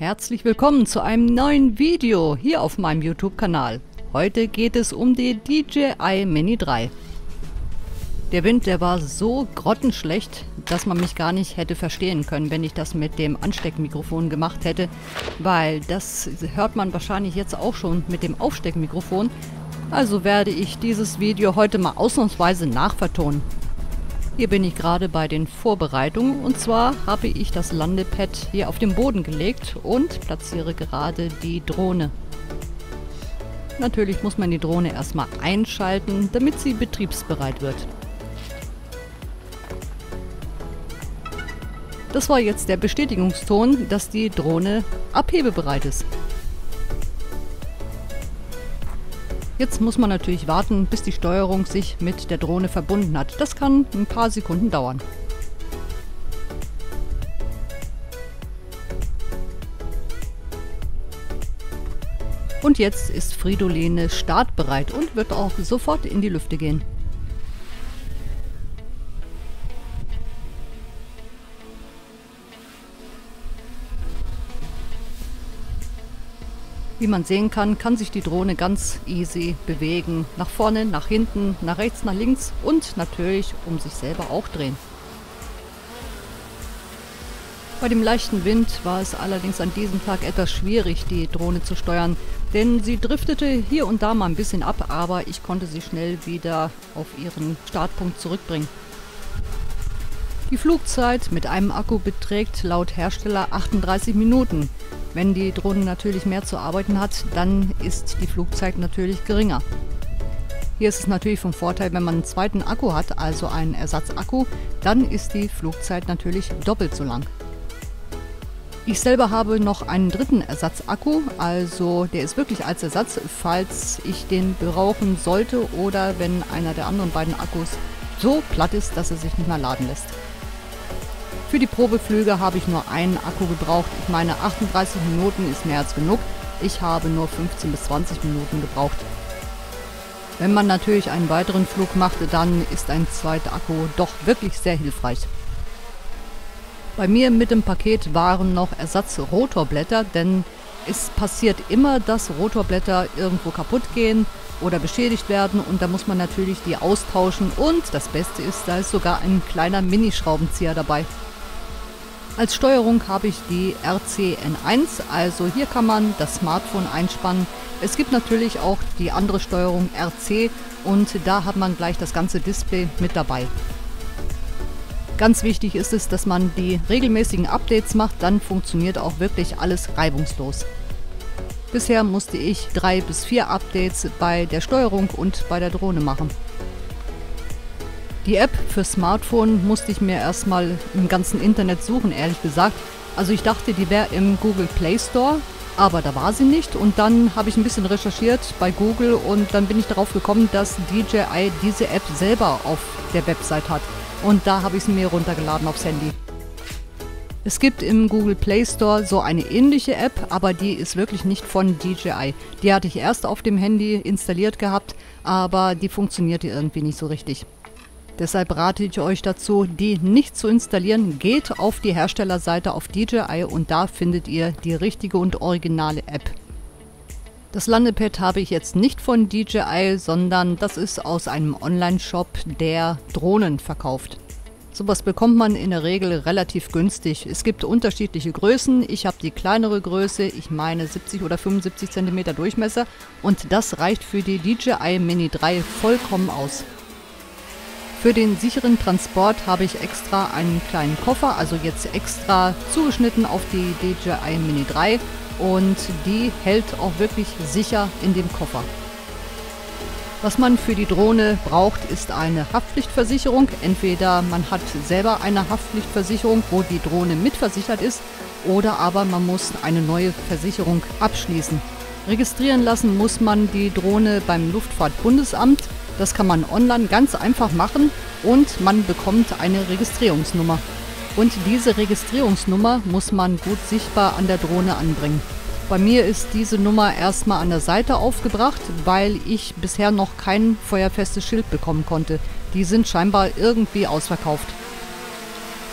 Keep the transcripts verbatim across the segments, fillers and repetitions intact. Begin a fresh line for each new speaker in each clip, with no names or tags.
Herzlich willkommen zu einem neuen Video hier auf meinem YouTube-Kanal. Heute geht es um die D J I Mini drei. Der Wind, der war so grottenschlecht, dass man mich gar nicht hätte verstehen können, wenn ich das mit dem Ansteckmikrofon gemacht hätte, weil das hört man wahrscheinlich jetzt auch schon mit dem Aufsteckmikrofon. Also werde ich dieses Video heute mal ausnahmsweise nachvertonen. Hier bin ich gerade bei den Vorbereitungen und zwar habe ich das Landepad hier auf den Boden gelegt und platziere gerade die Drohne. Natürlich muss man die Drohne erstmal einschalten, damit sie betriebsbereit wird. Das war jetzt der Bestätigungston, dass die Drohne abhebebereit ist. Jetzt muss man natürlich warten, bis die Steuerung sich mit der Drohne verbunden hat. Das kann ein paar Sekunden dauern. Und jetzt ist Fridolene startbereit und wird auch sofort in die Lüfte gehen. Wie man sehen kann, kann sich die Drohne ganz easy bewegen. Nach vorne, nach hinten, nach rechts, nach links und natürlich um sich selber auch drehen. Bei dem leichten Wind war es allerdings an diesem Tag etwas schwierig, die Drohne zu steuern, denn sie driftete hier und da mal ein bisschen ab, aber ich konnte sie schnell wieder auf ihren Startpunkt zurückbringen. Die Flugzeit mit einem Akku beträgt laut Hersteller achtunddreißig Minuten. Wenn die Drohne natürlich mehr zu arbeiten hat, dann ist die Flugzeit natürlich geringer. Hier ist es natürlich vom Vorteil, wenn man einen zweiten Akku hat, also einen Ersatzakku, dann ist die Flugzeit natürlich doppelt so lang. Ich selber habe noch einen dritten Ersatzakku, also der ist wirklich als Ersatz, falls ich den brauchen sollte oder wenn einer der anderen beiden Akkus so platt ist, dass er sich nicht mehr laden lässt. Für die Probeflüge habe ich nur einen Akku gebraucht. Ich meine, achtunddreißig Minuten ist mehr als genug. Ich habe nur fünfzehn bis zwanzig Minuten gebraucht. Wenn man natürlich einen weiteren Flug macht, dann ist ein zweiter Akku doch wirklich sehr hilfreich. Bei mir mit dem Paket waren noch Ersatz-Rotorblätter, denn es passiert immer, dass Rotorblätter irgendwo kaputt gehen oder beschädigt werden und da muss man natürlich die austauschen und das Beste ist, da ist sogar ein kleiner Mini-Schraubenzieher dabei. Als Steuerung habe ich die R C N eins, also hier kann man das Smartphone einspannen. Es gibt natürlich auch die andere Steuerung R C und da hat man gleich das ganze Display mit dabei. Ganz wichtig ist es, dass man die regelmäßigen Updates macht, dann funktioniert auch wirklich alles reibungslos. Bisher musste ich drei bis vier Updates bei der Steuerung und bei der Drohne machen. Die App für Smartphone musste ich mir erstmal im ganzen Internet suchen, ehrlich gesagt. Also ich dachte, die wäre im Google Play Store, aber da war sie nicht. Und dann habe ich ein bisschen recherchiert bei Google und dann bin ich darauf gekommen, dass D J I diese App selber auf der Website hat. Und da habe ich sie mir runtergeladen aufs Handy. Es gibt im Google Play Store so eine ähnliche App, aber die ist wirklich nicht von D J I. Die hatte ich erst auf dem Handy installiert gehabt, aber die funktionierte irgendwie nicht so richtig. Deshalb rate ich euch dazu, die nicht zu installieren. Geht auf die Herstellerseite auf D J I und da findet ihr die richtige und originale App. Das Landepad habe ich jetzt nicht von D J I, sondern das ist aus einem Online-Shop, der Drohnen verkauft. Sowas bekommt man in der Regel relativ günstig. Es gibt unterschiedliche Größen. Ich habe die kleinere Größe, ich meine siebzig oder fünfundsiebzig Zentimeter Durchmesser und das reicht für die D J I Mini drei vollkommen aus. Für den sicheren Transport habe ich extra einen kleinen Koffer, also jetzt extra zugeschnitten auf die D J I Mini drei und die hält auch wirklich sicher in dem Koffer. Was man für die Drohne braucht, ist eine Haftpflichtversicherung. Entweder man hat selber eine Haftpflichtversicherung, wo die Drohne mitversichert ist, oder aber man muss eine neue Versicherung abschließen. Registrieren lassen muss man die Drohne beim Luftfahrtbundesamt. Das kann man online ganz einfach machen und man bekommt eine Registrierungsnummer. Und diese Registrierungsnummer muss man gut sichtbar an der Drohne anbringen. Bei mir ist diese Nummer erstmal an der Seite aufgebracht, weil ich bisher noch kein feuerfestes Schild bekommen konnte. Die sind scheinbar irgendwie ausverkauft.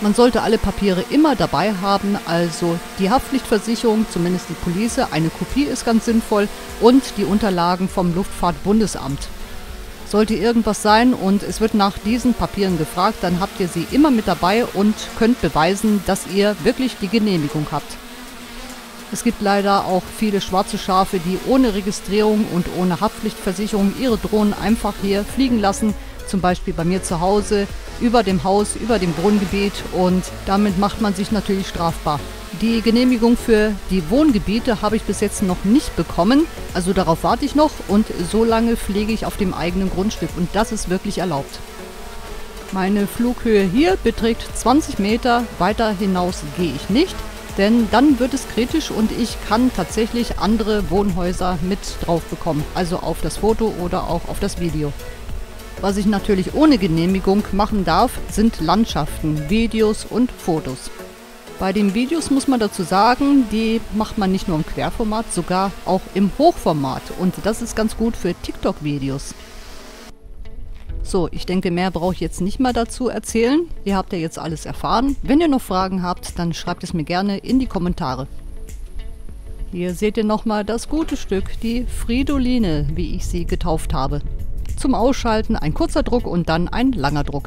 Man sollte alle Papiere immer dabei haben, also die Haftpflichtversicherung, zumindest die Police, eine Kopie ist ganz sinnvoll und die Unterlagen vom Luftfahrtbundesamt. Sollte irgendwas sein und es wird nach diesen Papieren gefragt, dann habt ihr sie immer mit dabei und könnt beweisen, dass ihr wirklich die Genehmigung habt. Es gibt leider auch viele schwarze Schafe, die ohne Registrierung und ohne Haftpflichtversicherung ihre Drohnen einfach hier fliegen lassen, zum Beispiel bei mir zu Hause, über dem Haus, über dem Wohngebiet, und damit macht man sich natürlich strafbar. Die Genehmigung für die Wohngebiete habe ich bis jetzt noch nicht bekommen, also darauf warte ich noch, und so lange fliege ich auf dem eigenen Grundstück und das ist wirklich erlaubt. Meine Flughöhe hier beträgt zwanzig Meter, weiter hinaus gehe ich nicht, denn dann wird es kritisch und ich kann tatsächlich andere Wohnhäuser mit drauf bekommen, also auf das Foto oder auch auf das Video. Was ich natürlich ohne Genehmigung machen darf, sind Landschaften, Videos und Fotos. Bei den Videos muss man dazu sagen, die macht man nicht nur im Querformat, sogar auch im Hochformat. Und das ist ganz gut für TikTok-Videos. So, ich denke, mehr brauche ich jetzt nicht mehr dazu erzählen. Ihr habt ja jetzt alles erfahren. Wenn ihr noch Fragen habt, dann schreibt es mir gerne in die Kommentare. Hier seht ihr nochmal das gute Stück, die Fridoline, wie ich sie getauft habe. Zum Ausschalten ein kurzer Druck und dann ein langer Druck.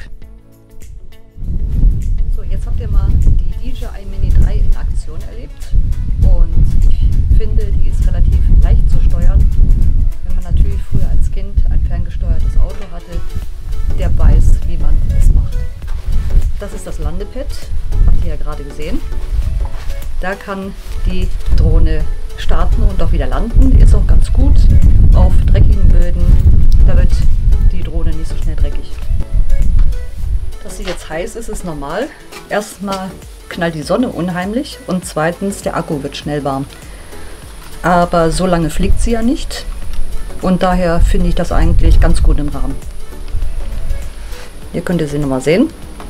So, jetzt habt ihr mal die D J I Mini drei in Aktion erlebt und ich finde, die ist relativ leicht zu steuern. Wenn man natürlich früher als Kind ein ferngesteuertes Auto hatte, der weiß, wie man es macht. Das ist das Landepad, habt ihr ja gerade gesehen. Da kann die Drohne starten und auch wieder landen, ist auch ganz gut auf dreckigen Böden. Da wird die Drohne nicht so schnell dreckig. Dass sie jetzt heiß ist, ist normal. Erstmal knallt die Sonne unheimlich und zweitens der Akku wird schnell warm. Aber so lange fliegt sie ja nicht und daher finde ich das eigentlich ganz gut im Rahmen. Hier könnt ihr sie nochmal sehen.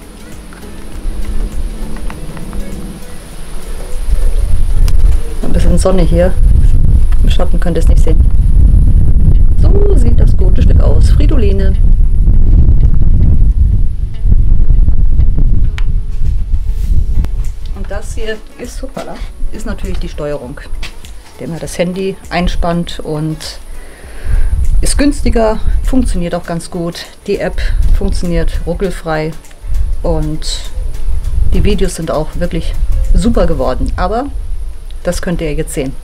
Ein bisschen Sonne hier. Im Schatten könnt ihr es nicht sehen. So sieht das gute Stück aus. Fridoline. Und das hier ist, hoppala, ist natürlich die Steuerung, indem man das Handy einspannt und ist günstiger, funktioniert auch ganz gut. Die App funktioniert ruckelfrei und die Videos sind auch wirklich super geworden. Aber das könnt ihr jetzt sehen.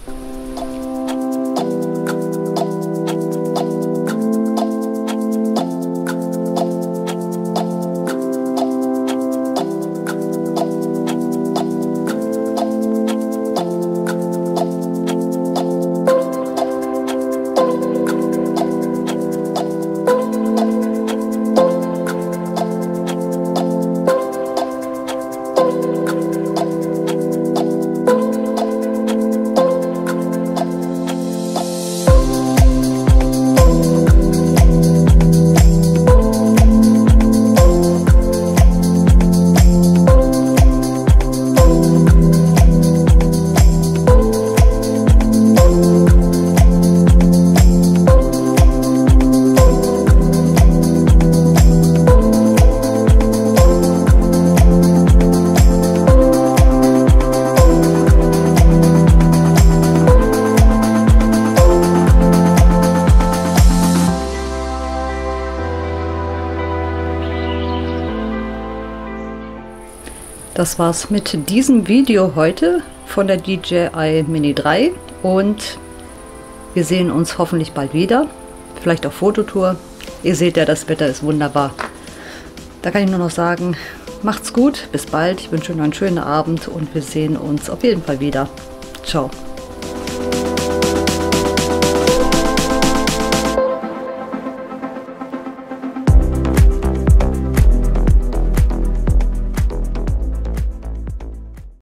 Das war's mit diesem Video heute von der D J I Mini drei und wir sehen uns hoffentlich bald wieder, vielleicht auf Fototour. Ihr seht ja, das Wetter ist wunderbar. Da kann ich nur noch sagen, macht's gut, bis bald, ich wünsche euch noch einen schönen Abend und wir sehen uns auf jeden Fall wieder. Ciao.